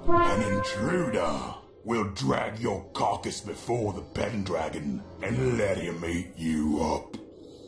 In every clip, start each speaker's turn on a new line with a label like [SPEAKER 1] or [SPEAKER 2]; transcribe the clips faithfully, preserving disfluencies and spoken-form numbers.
[SPEAKER 1] An intruder will drag your carcass before the Pendragon and let him eat you up.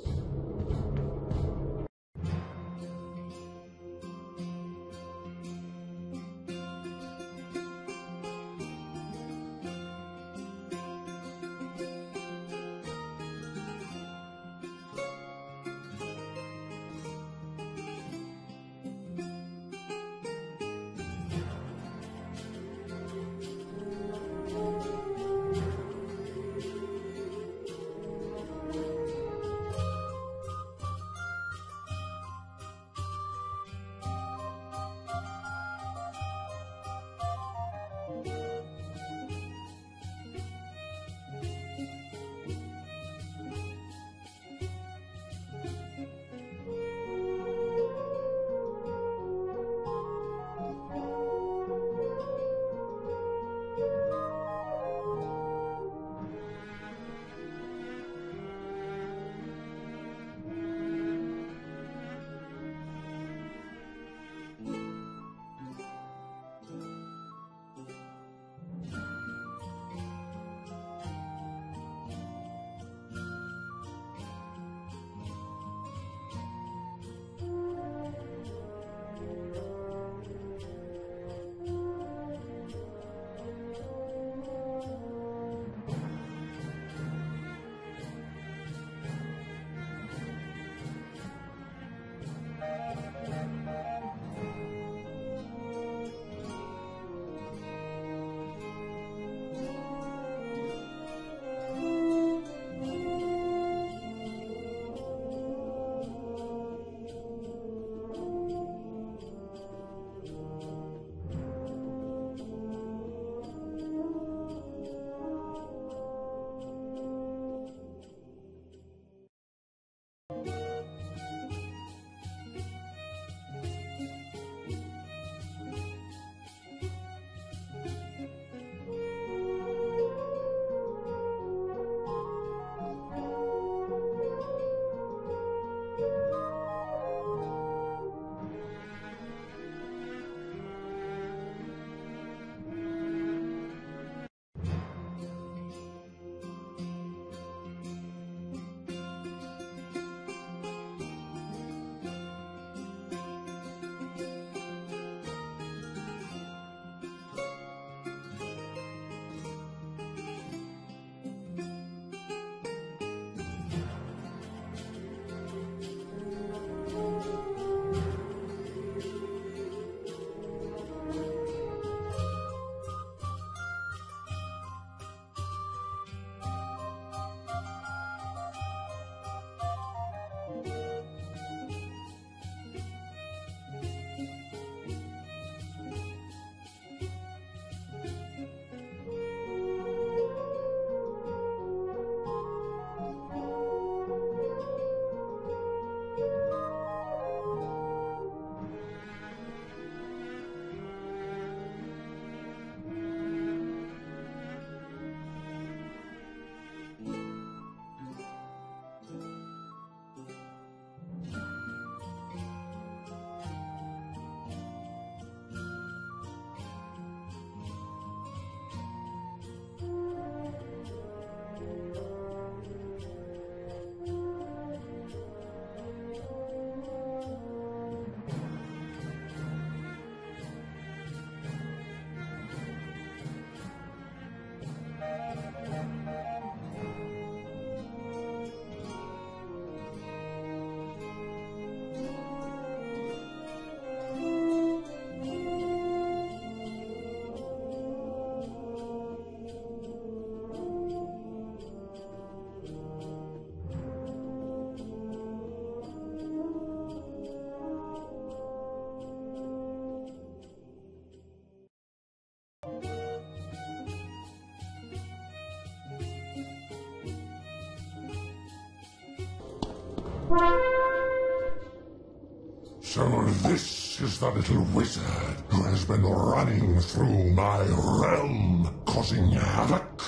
[SPEAKER 2] So this is the little wizard who has been running through my realm, causing havoc.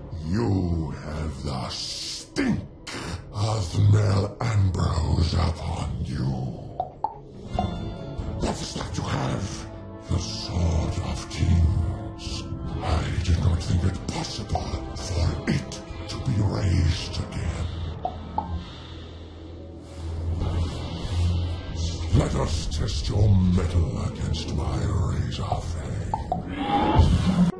[SPEAKER 2] You have the stink of Mel Ambrose upon you. What is that you have? The Sword of Kings. your metal against my razor fang.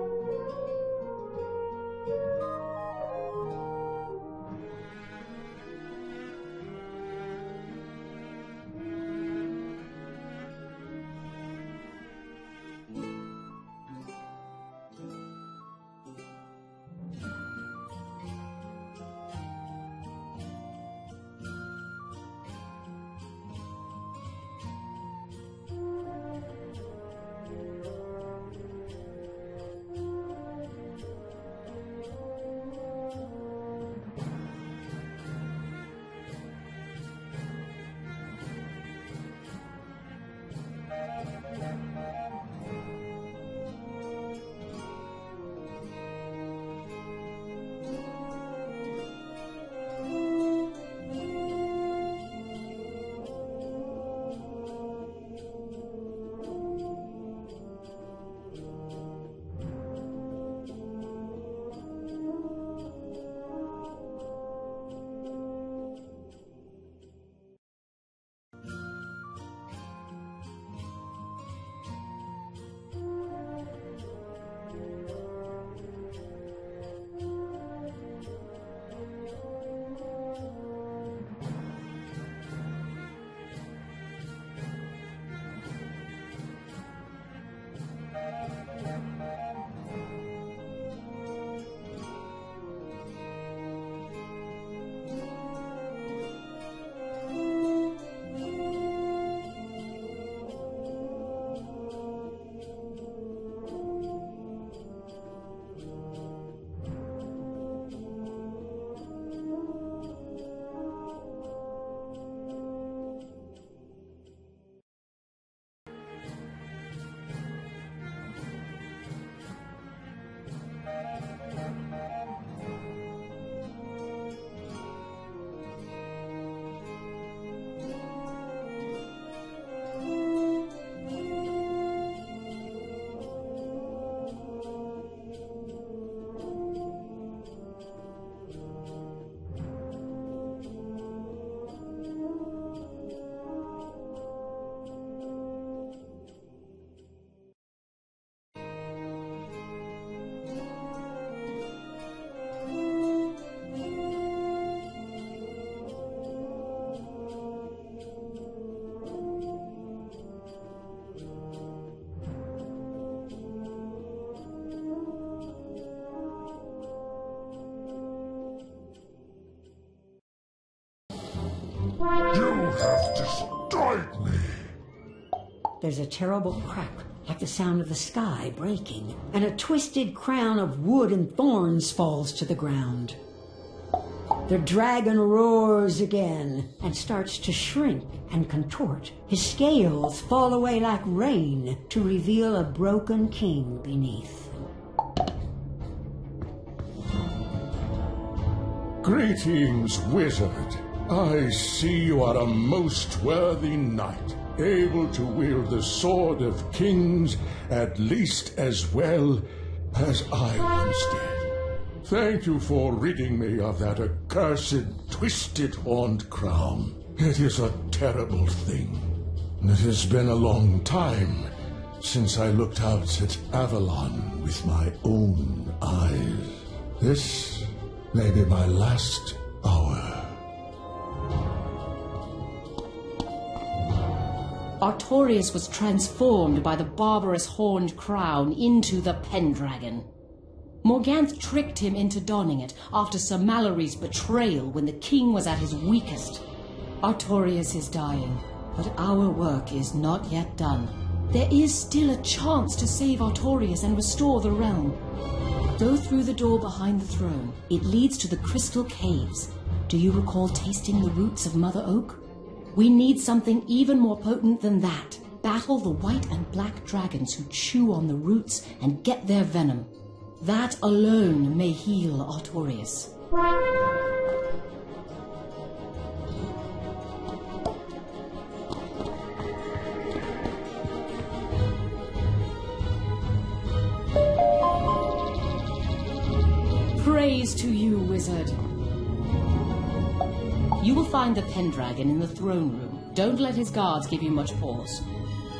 [SPEAKER 2] You have destroyed me!
[SPEAKER 3] There's a terrible crack, like the sound of the sky breaking, and a twisted crown of wood and thorns falls to the ground. The dragon roars again and starts to shrink and contort. His scales fall away like rain to reveal a broken king beneath.
[SPEAKER 2] Greetings, wizard. I see you are a most worthy knight, able to wield the sword of kings at least as well as I once did. Thank you for ridding me of that accursed, twisted horned crown. It is a terrible thing. It has been a long time since I looked out at Avalon with my own eyes. This may be my last hour.
[SPEAKER 4] Artorias was transformed by the barbarous horned crown into the Pendragon. Morganth tricked him into donning it after Sir Mallory's betrayal when the king was at his weakest. Artorias is dying, but our work is not yet done. There is still a chance to save Artorias and restore the realm. Go through the door behind the throne. It leads to the Crystal Caves. Do you recall tasting the roots of Mother Oak? We need something even more potent than that. Battle the white and black dragons who chew on the roots and get their venom. That alone may heal Artorias. Praise to you, wizard. You will find the Pendragon in the throne room. Don't let his guards give you much pause.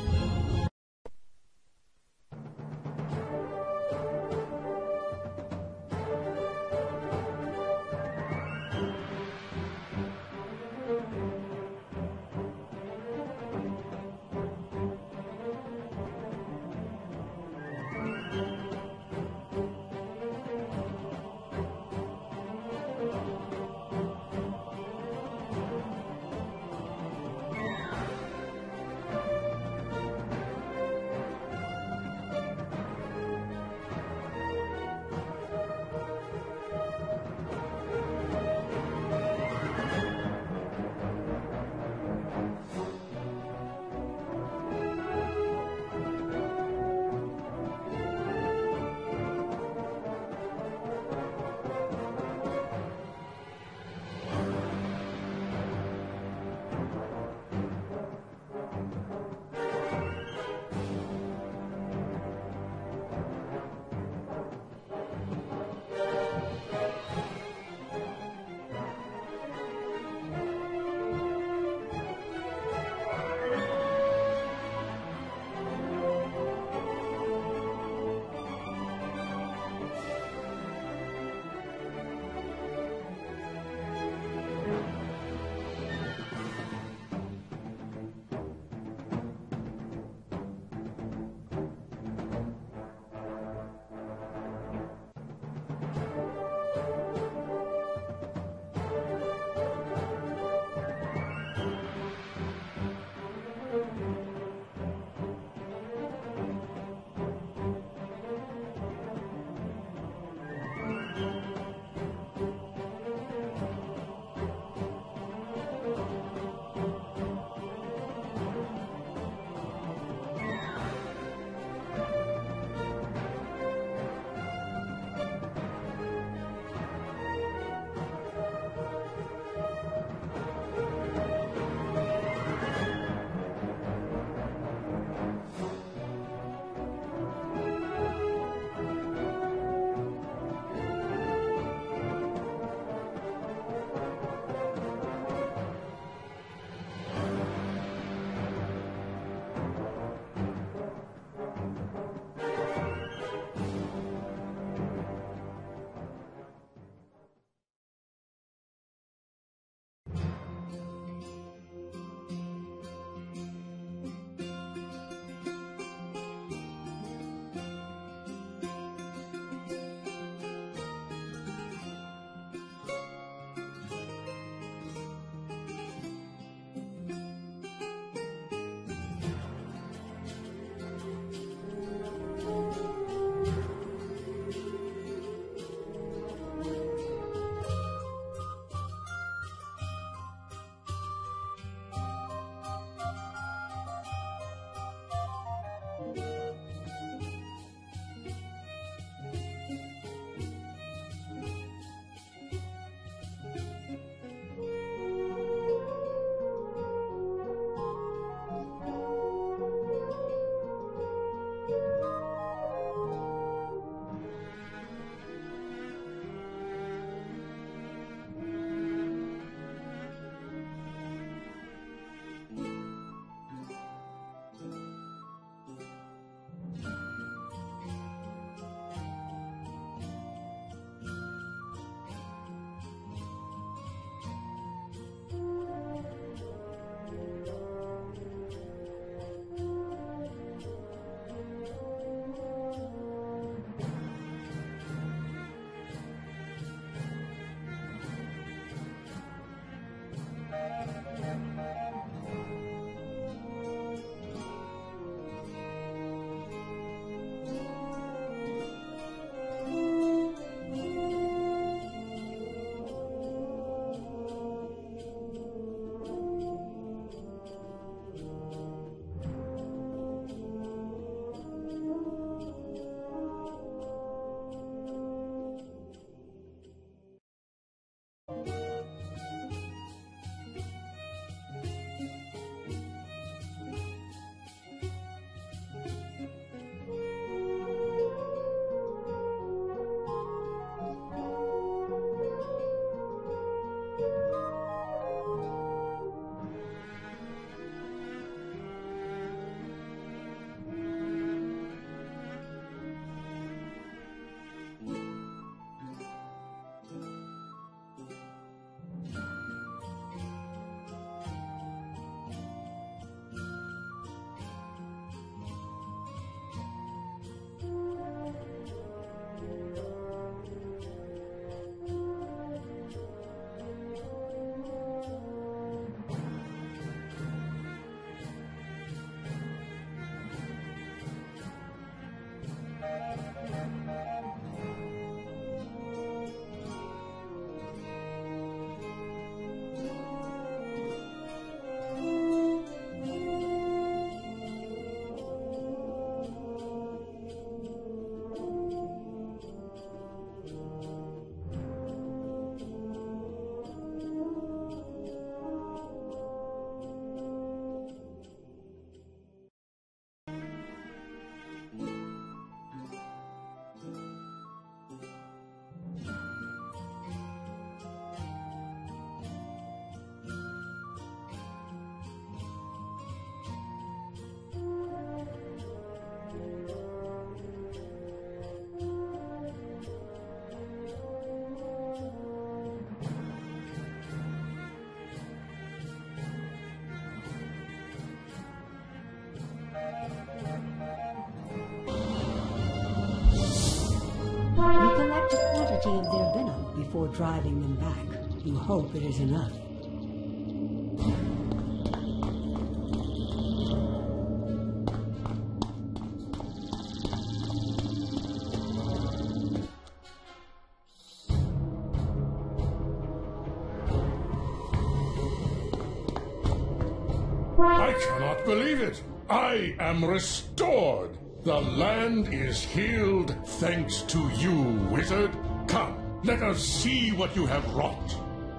[SPEAKER 3] driving them back. You hope it is enough.
[SPEAKER 2] I cannot believe it. I am restored. The land is healed thanks to you, wizard. Come, let us see what you have wrought.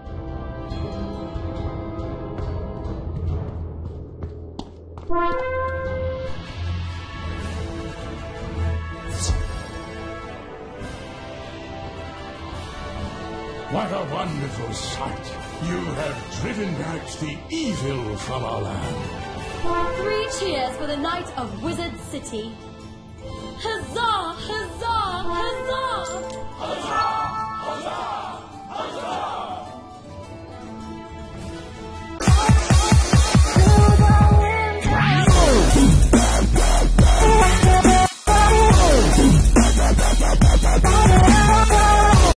[SPEAKER 2] What a wonderful sight. You have driven back the evil from our land.
[SPEAKER 5] Three cheers for the Knight of Wizard City.